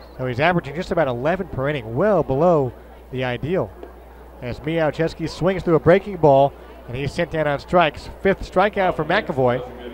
So he's averaging just about 11 per inning, well below the ideal. As Miałczewski swings through a breaking ball, and he's sent down on strikes. 5th strikeout for McAvoy.